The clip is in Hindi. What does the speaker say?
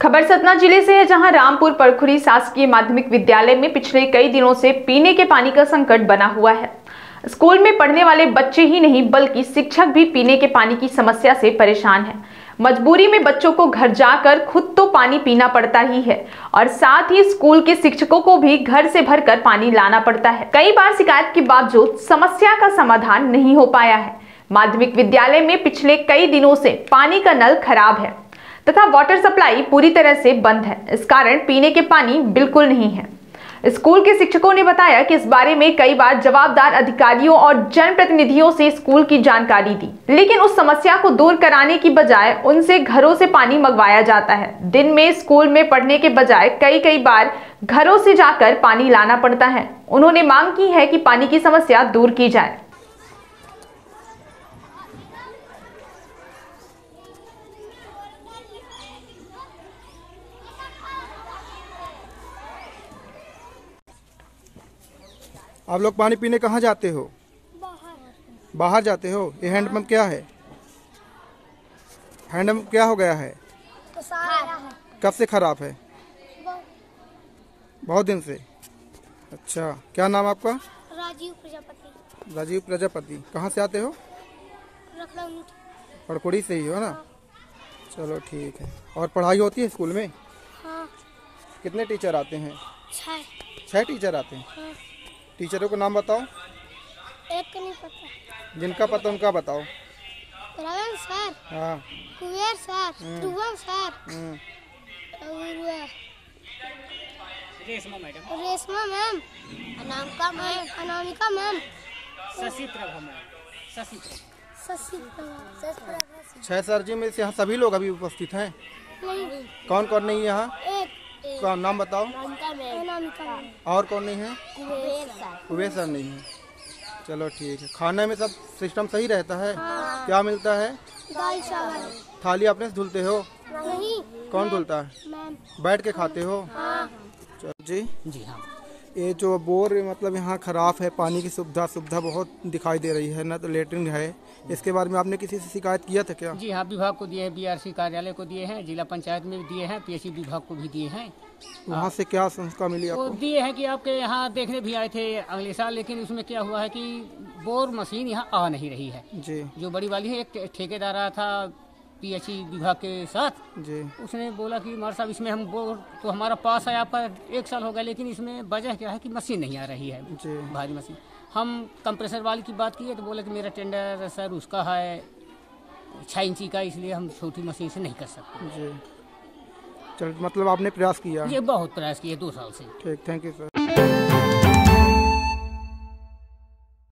खबर सतना जिले से है, जहां रामपुर परखुरी शासकीय माध्यमिक विद्यालय में पिछले कई दिनों से पीने के पानी का संकट बना हुआ है। स्कूल में पढ़ने वाले बच्चे ही नहीं बल्कि शिक्षक भी पीने के पानी की समस्या से परेशान हैं। मजबूरी में बच्चों को घर जाकर खुद तो पानी पीना पड़ता ही है और साथ ही स्कूल के शिक्षकों को भी घर से भरकर पानी लाना पड़ता है। कई बार शिकायत के बावजूद समस्या का समाधान नहीं हो पाया है। माध्यमिक विद्यालय में पिछले कई दिनों से पानी का नल खराब है तथा वाटर सप्लाई पूरी तरह से बंद है। इस कारण पीने के पानी बिल्कुल नहीं है। स्कूल के शिक्षकों ने बताया कि इस बारे में कई बार जवाबदार अधिकारियों और जनप्रतिनिधियों से स्कूल की जानकारी दी, लेकिन उस समस्या को दूर कराने की बजाय उनसे घरों से पानी मंगवाया जाता है। दिन में स्कूल में पढ़ने के बजाय कई बार घरों से जाकर पानी लाना पड़ता है। उन्होंने मांग की है कि पानी की समस्या दूर की जाए। आप लोग पानी पीने कहाँ जाते हो? बाहर जाते हो। ये हैंडपंप क्या है? हैंडपंप क्या हो गया है? कब से खराब है? बहुत दिन से। अच्छा, क्या नाम आपका? राजीव प्रजापति। राजीव प्रजापति। कहाँ से आते हो? पड़कुड़ी से ही हो ना? चलो ठीक है। और पढ़ाई होती है स्कूल में? हाँ। कितने टीचर आते हैं? 6 टीचर आते हैं। हाँ। टीचरों का नाम बताओ। एक को नहीं पता। जिनका पता उनका बताओ। रवन सर, हाँ। कुबेर सर, ध्रुवम सर, और Reshma madam, Reshma ma'am, Anamika ma'am, Shashi Prabha ma'am, Shashi Prabha. 6 sir ji में से यहाँ सभी लोग अभी उपस्थित हैं? नहीं, कौन कौन नहीं है यहाँ? एक का नाम बताओ। अनामिका मैम, और कौन नहीं है? कुबेर सर। कुबेर सर नहीं है। चलो ठीक है। खाने में सब सिस्टम सही रहता है? हाँ। क्या मिलता है? दाल चावल। थाली अपने से धुलते हो? नहीं, कौन धुलता है? मैम। बैठ के खाते हो? हाँ। चलो जी। जी हाँ। ये जो बोर मतलब यहाँ खराब है, पानी की सुविधा बहुत दिखाई दे रही है ना, तो लेटरिन है। इसके बारे में आपने किसी से शिकायत किया था क्या? जी हाँ, विभाग को दिए हैं, बीआरसी कार्यालय को दिए हैं, जिला पंचायत में भी दिए हैं, पीएचई विभाग को भी दिए हैं। वहाँ से क्या संस्था मिली वो आपको? दिए हैं कि आपके यहाँ देखने भी आए थे अगले साल, लेकिन उसमें क्या हुआ है कि बोर मशीन यहाँ आ नहीं रही है। जी जो बड़ी वाली है, एक ठेकेदार आया था पीएचई विभाग के साथ। जी। उसने बोला कि मार साहब, इसमें हम बोर तो हमारा पास है आपका 1 साल हो गया, लेकिन इसमें वजह क्या है कि मशीन नहीं आ रही है, जी। भारी मशीन। हम कंप्रेसर वाले की बात की है तो बोले कि मेरा टेंडर सर उसका है 6 इंची का, इसलिए हम छोटी मशीन से नहीं कर सकते। जी। चल मतलब आपने प्रयास किया? ये बहुत प्रयास किए 2 साल से। ठीक, थैंक यू सर।